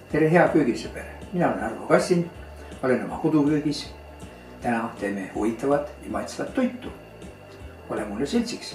tere, hea köögisõber, mina olen Arvo Kassin, olen oma koduköögis. Täna teeme huvitavat ja maitsvat toitu. Ole mulle seltsiks.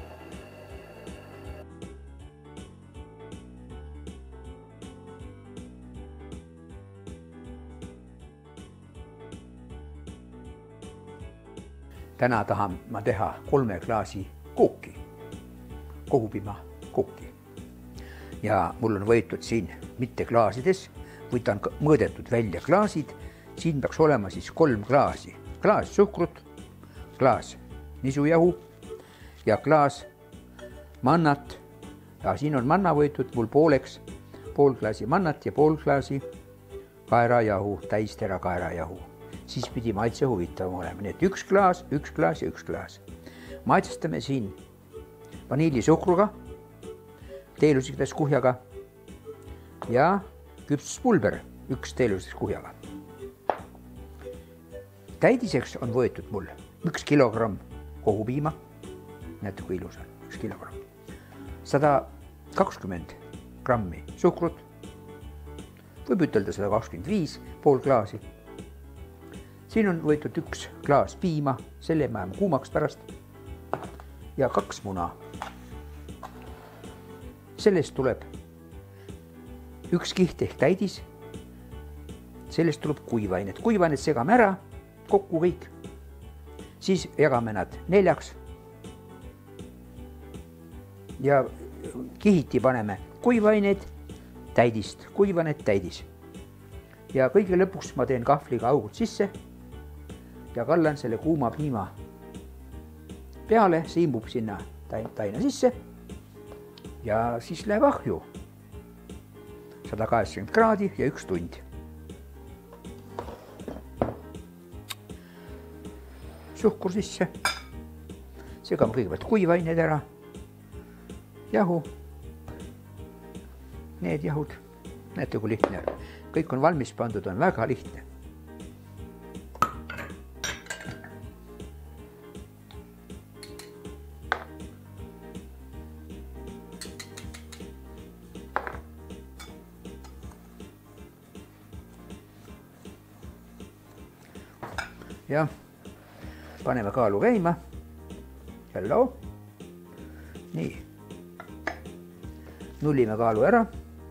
Täna tahan ma teha 3 klaasi kooki, kohupiima kooki. Ja mul on võetud siin mitte klaasides, vaid on mõõdetud välja klaasid. Siin peaks olema siis 3 klaasi. Klaas suhkrut, klaas nisujahu ja klaas mannat. Ja siin on manna võetud mul pooleks, pool klaasi mannat ja pool klaasi kaerajahu, täistera kaerajahu. Siis pidi maitse huvitavam olema. Nii et 1 klaas, 1 klaas ja 1 klaas. Maitsestame siin vaniilisuhkruga, teelusides kuhjaga ja küpsuspulber 1 teelusides kuhjaga. Täidiseks on võetud mul 1 kilogramm kohupiima, näete kui ilus on, 1 kilogramm, 120 grammi suhkrut, võib ütelda 125, pool klaasi. Siin on võetud 1 klaas piima, selle me ajame kuumaks pärast ja 2 muna. Sellest tuleb 1 kiht ehk täidis, sellest tuleb kuivainet. Kuivainet segame ära, kokku kõik. Siis jagame nad 4 ja kihiti paneme kuivainet, täidist, kuivainet, täidis. Ja kõige lõpuks ma teen kahvliga augud sisse ja kallan selle kuuma piima peale, see imbub sinna taina sisse ja siis läheb ahju 180 kraadi ja 1 tund. Suhkur sisse, segame kõigepealt kuivained ära, jahu, need jahud, näete kui lihtne, kõik on valmis pandud, on väga lihtne. Ja paneme kaalu käima. Hello. Nii. Nullime kaalu ära.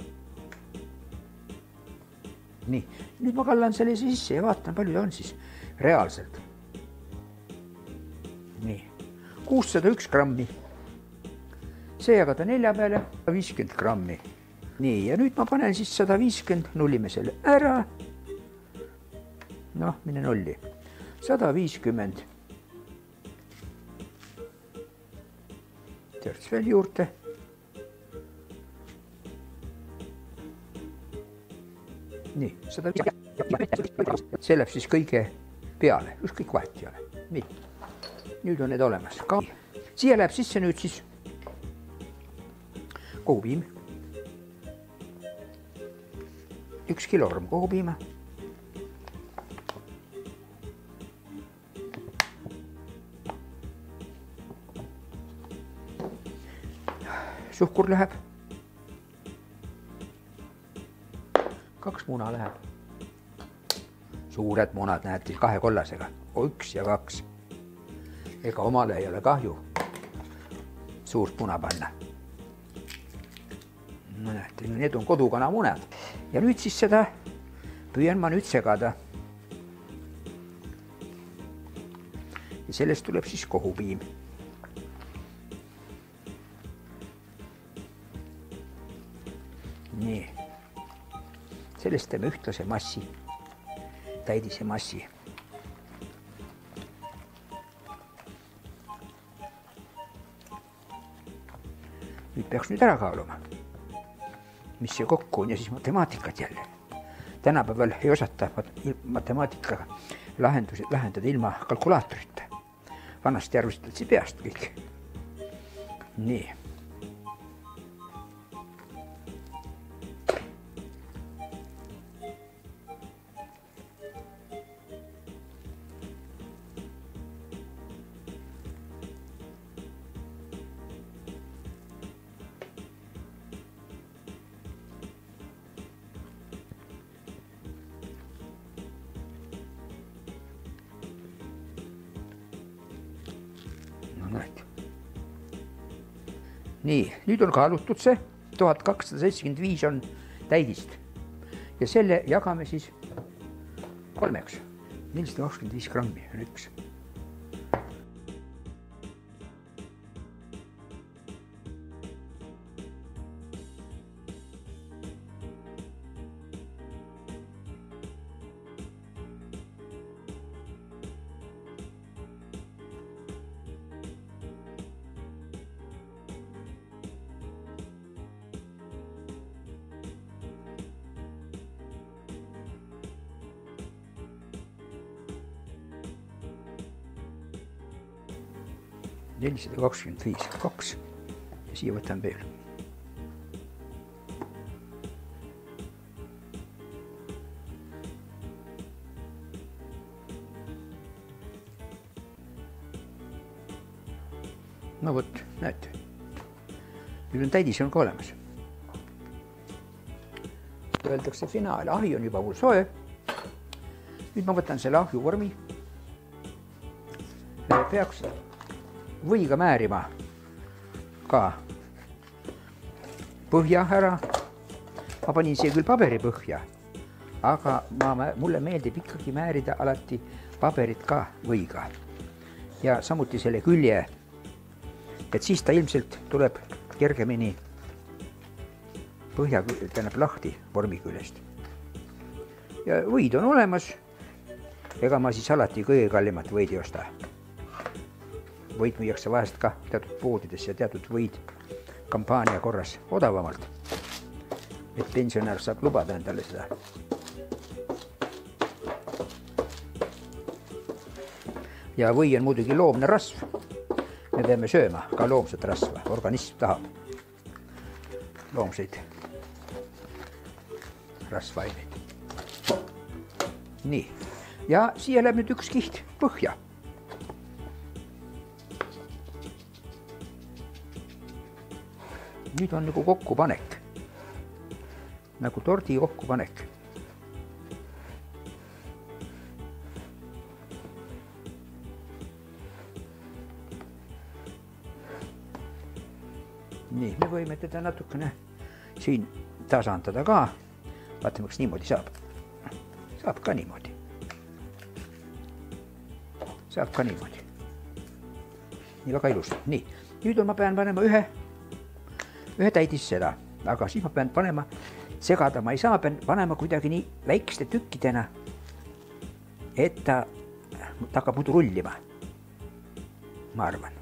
Nii. Nüüd ma kallan selle sisse ja vaatan, palju ta on siis reaalselt. Nii. 601 grammi. See jagada 4 peale, 50 grammi. Nii, ja nüüd ma panen siis 150, nullime selle ära. Noh, mine nulli. 150. Terts veel juurde. Nii, 150. See läheb siis kõige peale, ükskõik vahet ei ole. Nüüd on need olemas. Siia läheb sisse nüüd siis kohupiim. 1 kilogramm kohupiima. Suhkur läheb. 2 muna läheb. Suured munad näete 2 kollasega. 1 ja 2. Ega omale ei ole kahju suurt muna panna. No näete, need on kodukana munad. Ja nüüd siis seda püüan ma nüüd segada. Ja sellest tuleb siis kohupiim. Nii, sellest teeme ühtlase massi, täidise massi. Nüüd peaks nüüd ära kaaluma, mis see kokku on ja siis matemaatikat jälle. Tänapäeval ei osata matemaatikaga lahendada ilma kalkulaatorita. Vanasti arvestati peast kõik. Nii. nii, nüüd on kaalutud see, 1275 on täidist ja selle jagame siis 3-ks, 425 grammi on üks. $425, 2 ja siia võtan veel. No võt, näete, nüüd on täidis on ka olemas. Öeldakse finaal, ahi on juba mul soe. Nüüd ma võtan selle ahju vormi. Peaks võiga määrima ka põhja ära. Ma panin siia küll paberi põhja, aga mulle meeldib ikkagi määrida alati paberit ka võiga. Ja samuti selle külje, et siis ta ilmselt tuleb kergemini põhja tähendab lahti vormi küljest. Ja võid on olemas, ega ma siis alati kõige kallimat võid ei osta. Võid müüakse vahest ka teatud poodides ja teatud võid kampaania korras odavamalt. Et pensionär saab lubada endale seda. Ja või on muidugi loomne rasv. Me peame sööma ka loomset rasva. Organism tahab loomseid rasvaineid. Nii. Ja siia läheb nüüd üks kiht põhja. Nüüd on nagu kokkupanek, nagu tordi kokkupanek. Nii, me võime teda natukene siin tasandada ka. Vaatame, kas niimoodi saab. Saab ka niimoodi. Saab ka niimoodi. Nii väga ilus. Nii, nüüd ma pean panema ühe täidis seda, aga siis ma pean panema segada, ma ei saa, pean panema kuidagi nii väikeste tükkidena, et ta hakkab muidu rullima, ma arvan.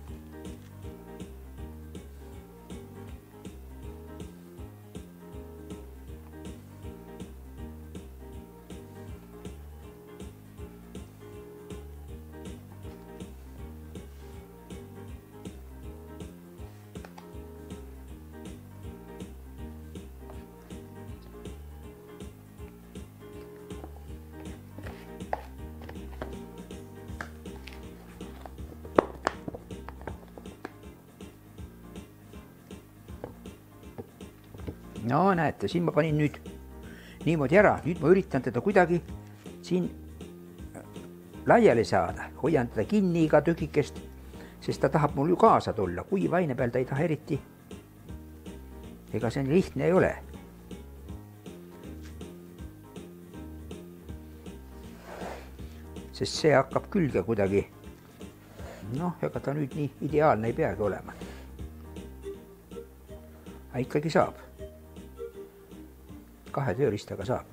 No näete, siin ma panin nüüd niimoodi ära. Nüüd ma üritan teda kuidagi siin laiali saada. Hoian teda kinni iga tükikest, sest ta tahab mul ju kaasa tulla. Kuiva aine peal ta ei taha eriti. Ega see nii lihtne ei ole. Sest see hakkab külge kuidagi. Noh, ega ta nüüd nii ideaalne ei peagi olema. Aga ikkagi saab. 2 tööristaga saab.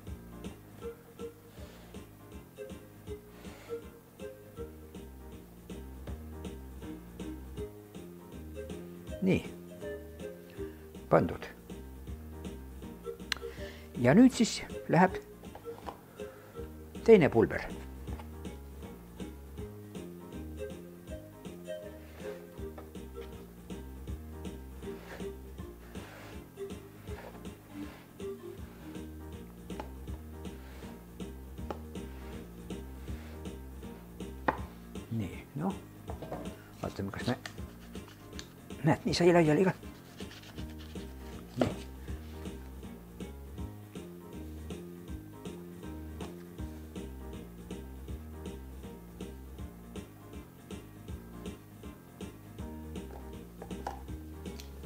Nii, pandud. Ja nüüd siis läheb teine pulber. Nii, noh, vaatame, kas me, näed, nii sai laiali ka. Nii.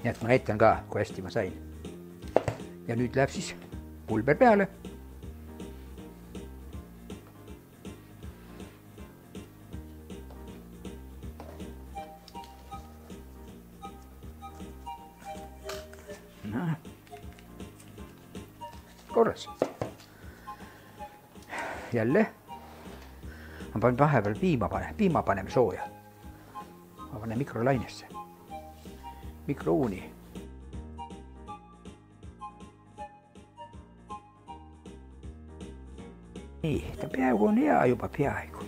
nii et ma näitan ka, kui hästi ma sain. Ja nüüd läheb siis pulber peale. Korras. Jälle. Ma panen vahepeal piima paneme sooja. Ma panen mikrolainesse. Mikrouuni. Nii, ta peaaegu on hea juba peaaegu.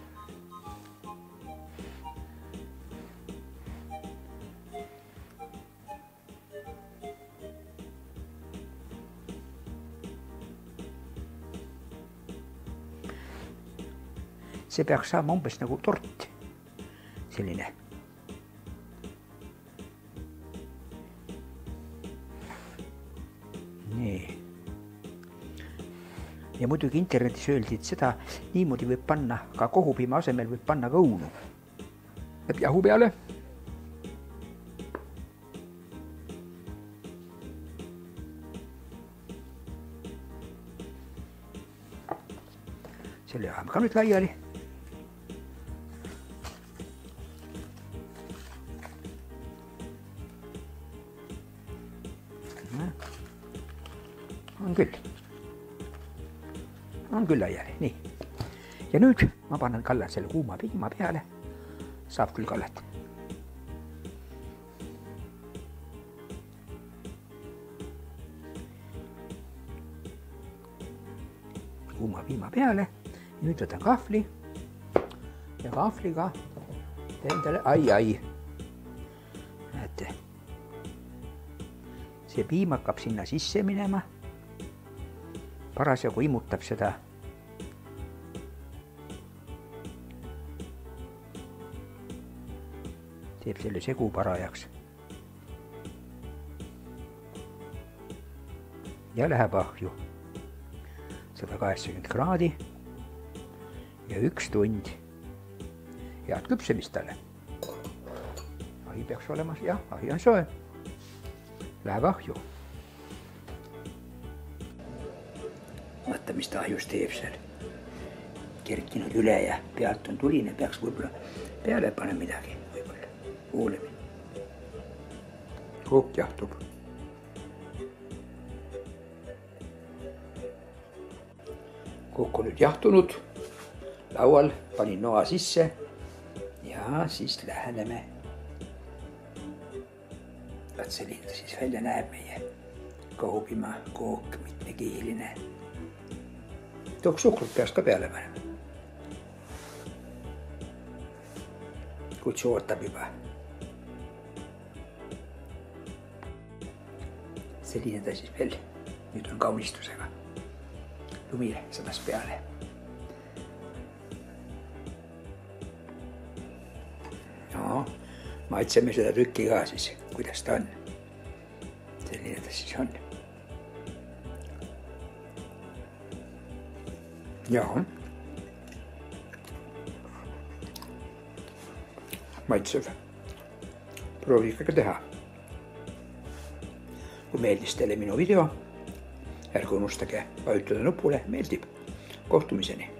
See peaks saama umbes nagu tort. Selline. Nii. Ja muidugi internetis öeldi, et seda niimoodi võib panna, ka kohupiima asemel võib panna ka õunu. Läheb jahu peale. Selle jääme ka nüüd laiali. On küll laiali, nii. Ja nüüd ma panen kallan selle kuuma piima peale. Saab küll kallet. Kuuma piima peale. Ja nüüd võtan kahvli. Ja kahvliga teen talle ai. Näete. See piim hakkab sinna sisse minema. Parasjagu imutab seda. Teeb selle segu parajaks. Ja läheb ahju. 180 kraadi. Ja 1 tund. Head küpsemist talle. Ahi peaks olema, jah, ahi on soe. Läheb ahju. Vaata, mis ta ahjus teeb seal. Kerkinud üle ja pealt on tuline, peaks võib-olla peale panema midagi. Võib-olla kuulemine. Kook jahtub. Kook on nüüd jahtunud. Laual panin noa sisse. Ja siis läheneme. Vaat selline siis välja näeb meie kohupiima kook, mitmekihiline. Tooks suhkrut peaks ka peale panema. Kuid see ootab juba. Selline ta siis veel. Nüüd on kaunistusega. Lumile sadas peale. No, maitseme seda tükki ka siis, kuidas ta on. Selline ta siis on. Jaa. Maitsev. Proovige ka teha. Kui meeldis teile minu video, ärge unustage vajutada nupule meeldib. Kohtumiseni!